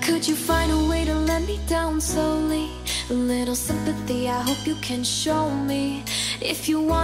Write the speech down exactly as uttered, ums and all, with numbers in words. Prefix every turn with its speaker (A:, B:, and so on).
A: Could you find a way to let me down slowly? A little sympathy, I hope you can show me. If you want